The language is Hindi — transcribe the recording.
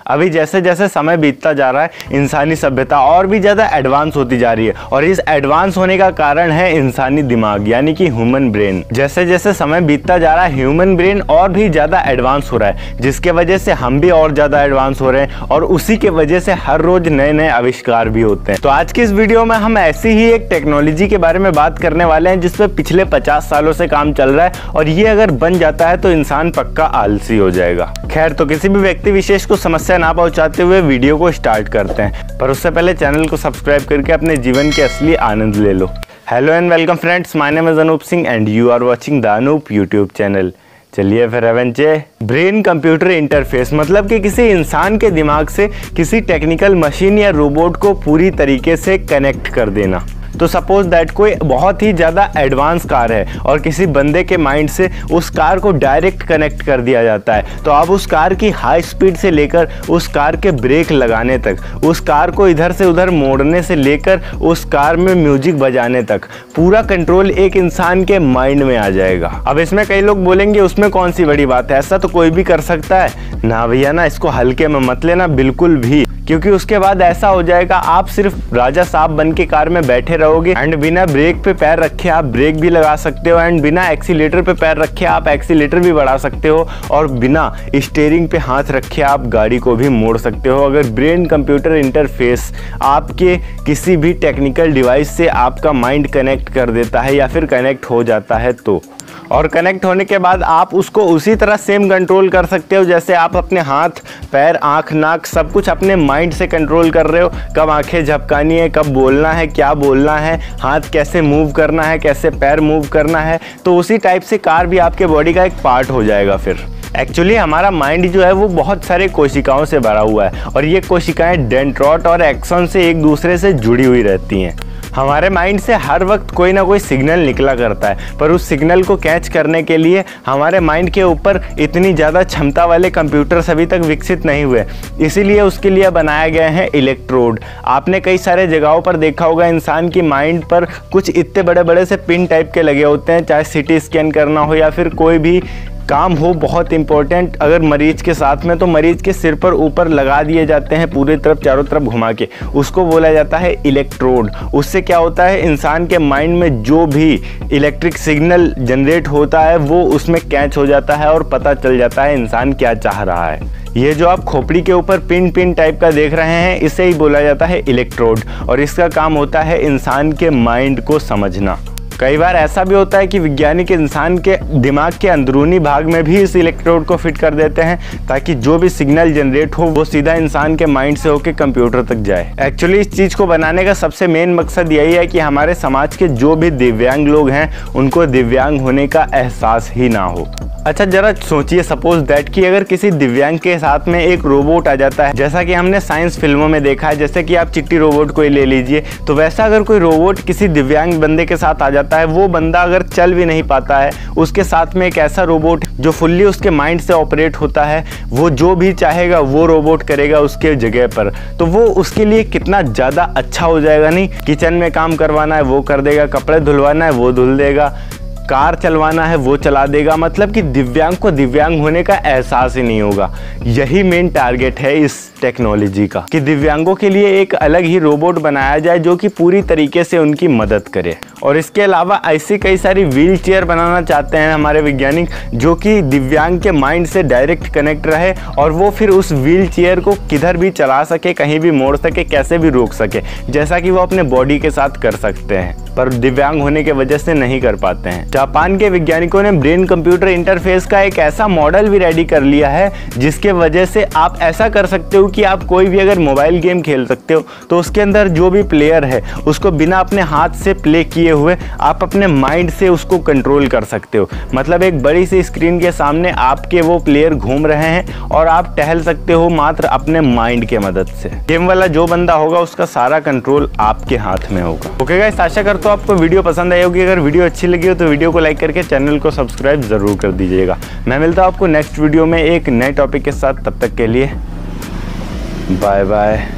अभी जैसे जैसे समय बीतता जा रहा है इंसानी सभ्यता और भी ज़्यादा एडवांस होती जा रही है और इस एडवांस होने का कारण है इंसानी दिमाग यानी कि ह्यूमन ब्रेन। जैसे जैसे समय बीतता जा रहा है ह्यूमन ब्रेन और भी ज़्यादा एडवांस हो रहा है, जिसके वजह से हम भी और ज़्यादा एडवांस हो रहे हैं और उसी के वजह से हर रोज नए नए आविष्कार भी होते हैं। तो आज की इस वीडियो में हम ऐसी ही एक टेक्नोलॉजी के बारे में बात करने वाले हैं जिस पे पिछले 50 सालों से काम चल रहा है और ये अगर बन जाता है तो इंसान पक्का आलसी हो जाएगा। खैर, तो किसी भी व्यक्ति विशेष को समस्या ना पहुंचाते हुए वीडियो को स्टार्ट करते हैं, पर उससे पहले चैनल को सब्सक्राइब करके अपने जीवन के असली आनंद ले लो। Hello and welcome friends, my name is Anup Singh and you are watching the Anup YouTube channel. चलिए फिर एवेंचे। ब्रेन कंप्यूटर इंटरफेस मतलब कि किसी इंसान के दिमाग से किसी टेक्निकल मशीन या रोबोट को पूरी तरीके से कनेक्ट कर देना। तो सपोज दैट कोई बहुत ही ज़्यादा एडवांस कार है और किसी बंदे के माइंड से उस कार को डायरेक्ट कनेक्ट कर दिया जाता है, तो अब उस कार की हाई स्पीड से लेकर उस कार के ब्रेक लगाने तक, उस कार को इधर से उधर मोड़ने से लेकर उस कार में म्यूजिक बजाने तक पूरा कंट्रोल एक इंसान के माइंड में आ जाएगा। अब इसमें कई लोग बोलेंगे उसमें कौन सी बड़ी बात है, ऐसा तो कोई भी कर सकता है। ना भैया ना, इसको हल्के में मत लेना बिल्कुल भी, क्योंकि उसके बाद ऐसा हो जाएगा आप सिर्फ राजा साहब बन के कार में बैठे रहोगे एंड बिना ब्रेक पे पैर रखे आप ब्रेक भी लगा सकते हो एंड बिना एक्सीलेटर पे पैर रखे आप एक्सीलेटर भी बढ़ा सकते हो और बिना स्टीयरिंग पे हाथ रखे आप गाड़ी को भी मोड़ सकते हो। अगर ब्रेन कंप्यूटर इंटरफेस आपके किसी भी टेक्निकल डिवाइस से आपका माइंड कनेक्ट कर देता है या फिर कनेक्ट हो जाता है तो, और कनेक्ट होने के बाद आप उसको उसी तरह सेम कंट्रोल कर सकते हो जैसे आप अपने हाथ, पैर, आँख, नाक सब कुछ अपने माइंड से कंट्रोल कर रहे हो। कब आंखें झपकानी है, कब बोलना है, क्या बोलना है, हाथ कैसे मूव करना है, कैसे पैर मूव करना है, तो उसी टाइप से कार भी आपके बॉडी का एक पार्ट हो जाएगा। फिर एक्चुअली हमारा माइंड जो है वो बहुत सारे कोशिकाओं से भरा हुआ है और ये कोशिकाएं डेंड्राइट और एक्सन से एक दूसरे से जुड़ी हुई रहती हैं। हमारे माइंड से हर वक्त कोई ना कोई सिग्नल निकला करता है, पर उस सिग्नल को कैच करने के लिए हमारे माइंड के ऊपर इतनी ज़्यादा क्षमता वाले कंप्यूटर्स अभी तक विकसित नहीं हुए, इसीलिए उसके लिए बनाया गया है इलेक्ट्रोड। आपने कई सारे जगहों पर देखा होगा इंसान की माइंड पर कुछ इतने बड़े बड़े से पिन टाइप के लगे होते हैं, चाहे सिटी स्कैन करना हो या फिर कोई भी काम हो बहुत इंपॉर्टेंट अगर मरीज के साथ में, तो मरीज के सिर पर ऊपर लगा दिए जाते हैं पूरी तरफ चारों तरफ घुमा के, उसको बोला जाता है इलेक्ट्रोड। उससे क्या होता है, इंसान के माइंड में जो भी इलेक्ट्रिक सिग्नल जनरेट होता है वो उसमें कैच हो जाता है और पता चल जाता है इंसान क्या चाह रहा है। ये जो आप खोपड़ी के ऊपर पिन पिन टाइप का देख रहे हैं इसे ही बोला जाता है इलेक्ट्रोड और इसका काम होता है इंसान के माइंड को समझना। कई बार ऐसा भी होता है कि वैज्ञानिक इंसान के दिमाग के अंदरूनी भाग में भी इस इलेक्ट्रोड को फिट कर देते हैं ताकि जो भी सिग्नल जनरेट हो वो सीधा इंसान के माइंड से होकर कंप्यूटर तक जाए। एक्चुअली इस चीज़ को बनाने का सबसे मेन मकसद यही है कि हमारे समाज के जो भी दिव्यांग लोग हैं उनको दिव्यांग होने का एहसास ही ना हो। अच्छा जरा सोचिए, सपोज दैट कि अगर किसी दिव्यांग के साथ में एक रोबोट आ जाता है, जैसा कि हमने साइंस फिल्मों में देखा है, जैसे कि आप चिट्टी रोबोट को ही ले लीजिए, तो वैसा अगर कोई रोबोट किसी दिव्यांग बंदे के साथ आ जाता है, वो बंदा अगर चल भी नहीं पाता है, उसके साथ में एक ऐसा रोबोट जो फुल्ली उसके माइंड से ऑपरेट होता है, वो जो भी चाहेगा वो रोबोट करेगा उसके जगह पर, तो वो उसके लिए कितना ज़्यादा अच्छा हो जाएगा। नहीं, किचन में काम करवाना है वो कर देगा, कपड़े धुलवाना है वो धुल देगा, कार चलवाना है वो चला देगा, मतलब कि दिव्यांग को दिव्यांग होने का एहसास ही नहीं होगा। यही मेन टारगेट है इस टेक्नोलॉजी का कि दिव्यांगों के लिए एक अलग ही रोबोट बनाया जाए जो कि पूरी तरीके से उनकी मदद करे। और इसके अलावा ऐसी कई सारी व्हील चेयर बनाना चाहते हैं हमारे वैज्ञानिक जो कि दिव्यांग के माइंड से डायरेक्ट कनेक्ट रहे और वो फिर उस व्हील चेयर को किधर भी चला सके, कहीं भी मोड़ सके, कैसे भी रोक सके, जैसा कि वो अपने बॉडी के साथ कर सकते हैं, पर दिव्यांग होने के वजह से नहीं कर पाते हैं। जापान के वैज्ञानिकों ने ब्रेन कंप्यूटर इंटरफेस का एक ऐसा मॉडल भी रेडी कर लिया है जिसके वजह से आप ऐसा कर सकते हो कि आप कोई भी अगर मोबाइल गेम खेल सकते हो तो उसके अंदर जो भी प्लेयर है उसको बिना अपने हाथ से प्ले किए हुए आप अपने माइंड से उसको कंट्रोल कर सकते हो। मतलब एक बड़ी सी स्क्रीन के सामने आपके वो प्लेयर घूम रहे हैं और आप टहल सकते हो मात्र अपने माइंड के मदद से। गेम वाला जो बंदा होगा उसका सारा कंट्रोल आपके हाथ में होगा। ओके गाइस, आशा करता हूं आपको वीडियो पसंद आई होगी। अगर वीडियो अच्छी लगी हो तो वीडियो को लाइक करके चैनल को सब्सक्राइब जरूर कर दीजिएगा। मैं मिलता हूं आपको नेक्स्ट वीडियो में एक नए टॉपिक के साथ, तब तक के लिए बाय बाय।